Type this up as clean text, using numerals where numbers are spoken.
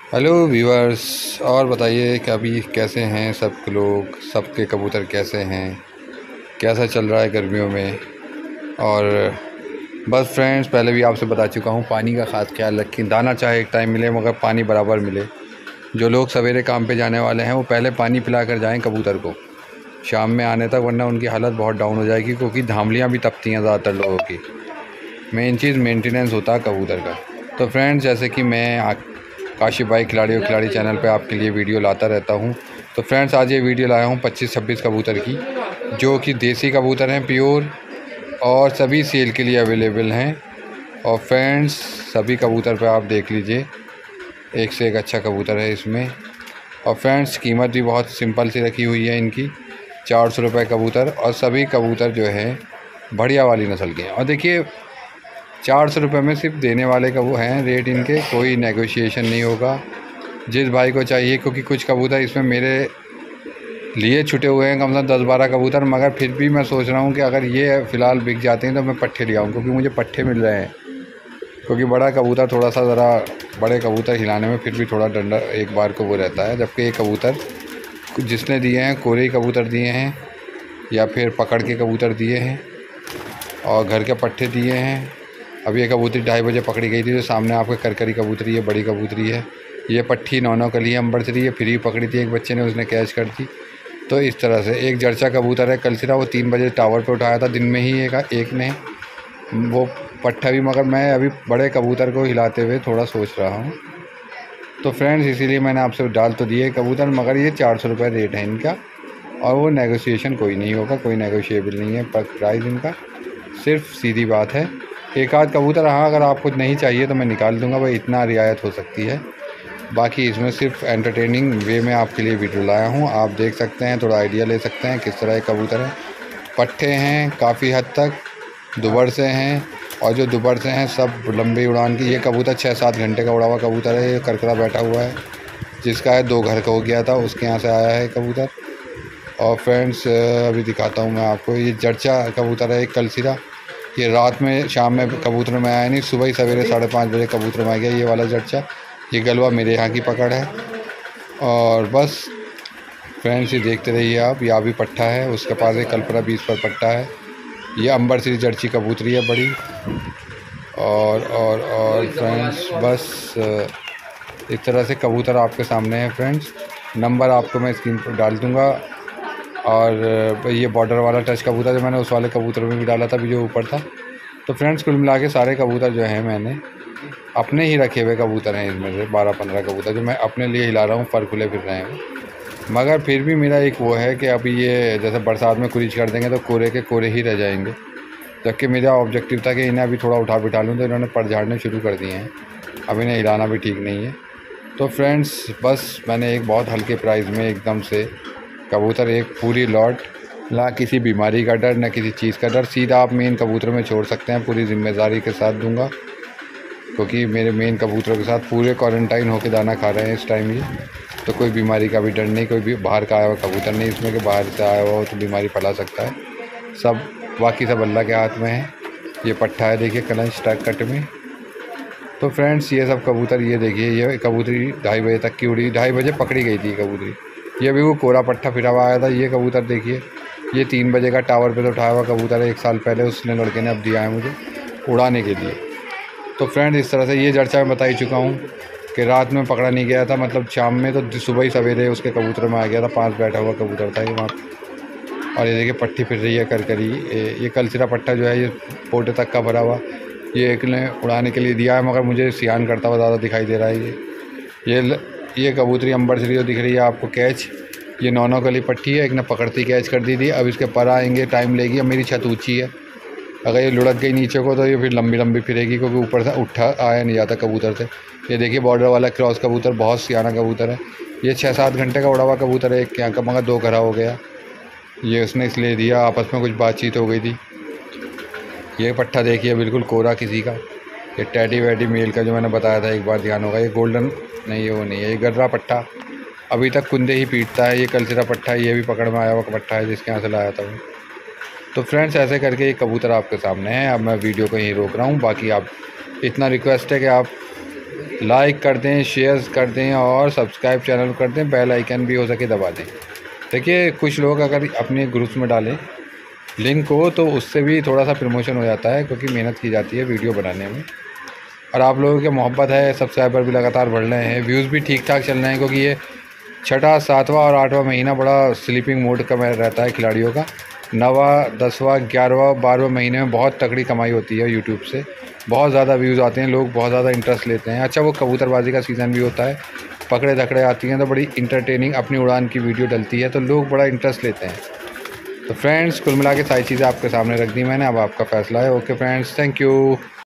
Hello viewers. और बताइए कि अभी कैसे हैं सब लोग, सबके कबूतर कैसे हैं, कैसा चल रहा है गर्मियों में। और बस फ्रेंड्स, पहले भी आपसे बता चुका हूँ, पानी का ख़ास ख्याल रखें। दाना चाहे एक टाइम मिले मगर पानी बराबर मिले। जो लोग सवेरे काम पे जाने वाले हैं वो पहले पानी पिला कर जाएँ कबूतर को शाम में आने तक, वरना उनकी हालत बहुत डाउन हो जाएगी, क्योंकि धामलियाँ भी तपती हैं ज़्यादातर लोगों की। मेन चीज़ मेंटेनेंस होता है कबूतर का। तो फ्रेंड्स, जैसे कि मैं काशिफ भाई खिलाड़ी चैनल पे आपके लिए वीडियो लाता रहता हूँ। तो फ्रेंड्स, आज ये वीडियो लाया हूँ 25-26 कबूतर की, जो कि देसी कबूतर हैं प्योर, और सभी सेल के लिए अवेलेबल हैं। और फ्रेंड्स, सभी कबूतर पे आप देख लीजिए, एक से एक अच्छा कबूतर है इसमें। और फ्रेंड्स, कीमत भी बहुत सिंपल सी रखी हुई है इनकी, 400 रुपये कबूतर। और सभी कबूतर जो है बढ़िया वाली नस्ल के हैं। और देखिए, 400 रुपये में सिर्फ देने वाले का वो हैं रेट इनके, कोई नेगोशिएशन नहीं होगा। जिस भाई को चाहिए, क्योंकि कुछ कबूतर इसमें मेरे लिए छुटे हुए हैं, कम से कम 10-12 कबूतर, मगर फिर भी मैं सोच रहा हूँ कि अगर ये फ़िलहाल बिक जाते हैं तो मैं पट्ठे ले आऊँ, क्योंकि मुझे पट्ठे मिल रहे हैं। क्योंकि बड़ा कबूतर थोड़ा सा ज़रा, बड़े कबूतर हिलाने में फिर भी थोड़ा डंडा एक बार को वो रहता है, जबकि ये कबूतर जिसने दिए हैं कोरे कबूतर दिए हैं, या फिर पकड़ के कबूतर दिए हैं, और घर के पट्ठे दिए हैं। अब ये कबूतरी 2:30 बजे पकड़ी गई थी, जो सामने आपके करकरी कबूतरी है, बड़ी कबूतरी है। ये पट्ठी 9-9 कली है, अंबरसरी है, फ्री पकड़ी थी एक बच्चे ने, उसने कैच कर दी। तो इस तरह से एक जर्चा कबूतर है कलसिरा, वो 3 बजे टावर पे उठाया था दिन में ही एक ने वो पट्ठा भी, मगर मैं अभी बड़े कबूतर को हिलाते हुए थोड़ा सोच रहा हूँ। तो फ्रेंड्स, इसीलिए मैंने आपसे डाल तो दिए कबूतर, मगर ये 400 रुपये रेट है इनका, और वो नेगोशिएशन कोई नहीं होगा, कोई नेगोशिएबल नहीं है पर प्राइस इनका, सिर्फ सीधी बात है। एक आध कबूतर, हाँ, अगर आपको नहीं चाहिए तो मैं निकाल दूंगा भाई, इतना रियायत हो सकती है। बाकी इसमें सिर्फ एंटरटेनिंग वे में आपके लिए वीडियो लाया हूँ, आप देख सकते हैं, थोड़ा आइडिया ले सकते हैं किस तरह के कबूतर हैं। पट्ठे हैं काफ़ी हद तक, दुबर से हैं, और जो दुबर से हैं सब लंबी उड़ान की। ये कबूतर 6-7 घंटे का उड़ा हुआ कबूतर है, ये करकरा बैठा हुआ है, जिसका है 2 घर का हो गया था, उसके यहाँ से आया है कबूतर। और फ्रेंड्स, अभी दिखाता हूँ मैं आपको, ये जर्चा कबूतर है एक कलसिरा। ये रात में शाम में कबूतर में आया नहीं, सुबह ही सवेरे 5:30 बजे कबूतर में आ गया ये वाला जर्चा। ये गलवा मेरे यहाँ की पकड़ है। और बस फ्रेंड्स, ये देखते रहिए आप, यहाँ भी पट्ठा है, उसके पास एक कल्पना 20 पर पट्टा है। ये अंबरसरी जर्ची कबूतरी है बड़ी। और फ्रेंड्स, बस इस तरह से कबूतर आपके सामने है फ्रेंड्स। नंबर आपको मैं स्क्रीन पर डाल दूँगा। और ये बॉर्डर वाला टच कबूतर जो मैंने उस वाले कबूतर में भी डाला था, अभी जो ऊपर था। तो फ्रेंड्स, कुल मिला के सारे कबूतर जो हैं मैंने अपने ही रखे हुए कबूतर हैं, इसमें से 12-15 कबूतर जो मैं अपने लिए हिला रहा हूँ, पर खुले फिर रहे हैं। मगर फिर भी मेरा एक वो है कि अभी ये जैसे बरसात में कुरीच कर देंगे तो कोरे के कोरे ही रह जाएंगे, जबकि मेरा ऑब्जेक्टिव था कि इन्हें अभी थोड़ा उठा बिठा लूँ, तो इन्होंने पर झाड़ने शुरू कर दिए हैं। अब इन्हें हिलाना भी ठीक नहीं है। तो फ्रेंड्स, बस मैंने एक बहुत हल्के प्राइस में एकदम से कबूतर, एक पूरी लॉट, ना किसी बीमारी का डर, ना किसी चीज़ का डर, सीधा आप मेन कबूतर में छोड़ सकते हैं, पूरी जिम्मेदारी के साथ दूंगा, क्योंकि मेरे मेन कबूतरों के साथ पूरे क्वारंटाइन होकर दाना खा रहे हैं इस टाइम ये। तो कोई बीमारी का भी डर नहीं, कोई भी बाहर का आया हुआ कबूतर नहीं इसमें कि बाहर से आया हुआ हो तो बीमारी फैला सकता है। सब बाकी सब अल्लाह के हाथ में है। ये पट्ठा है, देखिए कलंच टाइप कट में। तो फ्रेंड्स, ये सब कबूतर, ये देखिए, ये कबूतरी 2:30 बजे तक की उड़ी, 2:30 बजे पकड़ी गई थी कबूतरी। ये भी वो कोरा पट्ठा फिरा हुआ आया था। ये कबूतर देखिए, ये 3 बजे का टावर पे तो उठाया हुआ कबूतर है, 1 साल पहले उसने लड़के ने अब दिया है मुझे उड़ाने के लिए। तो फ्रेंड, इस तरह से ये चर्चा मैं बता ही चुका हूँ कि रात में पकड़ा नहीं गया था, मतलब शाम में, तो सुबह ही सवेरे उसके कबूतर में आ गया था। 5 बैठा हुआ कबूतर था ये वहाँ। और ये देखिए पट्टी फिर रही है करकरी। ये कलसिरा पट्टा जो है, ये पोटे तक का भरा हुआ, ये एक ने उड़ाने के लिए दिया है, मगर मुझे सियान करता हुआ ज़्यादा दिखाई दे रहा है। ये कबूतरी अंबरसरी जो दिख रही है आपको कैच, ये 9-9 कली पट्टी है, एक ने पकड़ती कैच कर दी थी। अब इसके पर आएंगे, टाइम लेगी। अब मेरी छत ऊँची है, अगर ये लुढ़क गई नीचे को तो ये फिर लंबी लंबी फिरेगी, क्योंकि ऊपर से उठा आया नहीं जाता कबूतर से। ये देखिए बॉर्डर वाला क्रॉस कबूतर, बहुत सियाना कबूतर है। ये 6-7 घंटे का उड़ा हुआ कबूतर है एक के यहाँ का, मगर 2 घरा हो गया। ये उसने इसलिए दिया, आपस में कुछ बातचीत हो गई थी। ये पट्ठा देखिए बिल्कुल कोरा किसी का। ये टैडी वैडी मेल का जो मैंने बताया था, एक बार ध्यान होगा। ये गोल्डन नहीं है, वो नहीं है, ये गर्रा पट्टा अभी तक कुंदे ही पीटता है। ये कलसिरा पट्टा, ये भी पकड़ में आया हुआ पट्टा है, जिसके यहाँ से लाया था वो। तो फ्रेंड्स, ऐसे करके ये कबूतर आपके सामने है। अब मैं वीडियो को यहीं रोक रहा हूँ। बाकी आप, इतना रिक्वेस्ट है कि आप लाइक कर दें, शेयर कर दें और सब्सक्राइब चैनल कर दें, बेल आइकन भी हो सके दबा दें। देखिए कुछ लोग अगर अपने ग्रुप्स में डालें लिंक को तो उससे भी थोड़ा सा प्रमोशन हो जाता है, क्योंकि मेहनत की जाती है वीडियो बनाने में। और आप लोगों की मोहब्बत है, सब्सक्राइबर भी लगातार बढ़ रहे हैं, व्यूज़ भी ठीक ठाक चल रहे हैं, क्योंकि ये 6ठा 7वां और 8वां महीना बड़ा स्लीपिंग मोड का रहता है खिलाड़ियों का। 9वां 10वां 11वां 12वां महीने में बहुत तगड़ी कमाई होती है यूट्यूब से, बहुत ज़्यादा व्यूज़ आते हैं, लोग बहुत ज़्यादा इंटरेस्ट लेते हैं। अच्छा वो कबूतरबाजी का सीज़न भी होता है, पकड़े धकड़े आती हैं तो बड़ी इंटरटेनिंग अपनी उड़ान की वीडियो डलती है, तो लोग बड़ा इंटरेस्ट लेते हैं। तो फ्रेंड्स कुल मिला के सारी चीज़ें आपके सामने रख दी मैंने, अब आपका फ़ैसला है। Okay friends, thank you.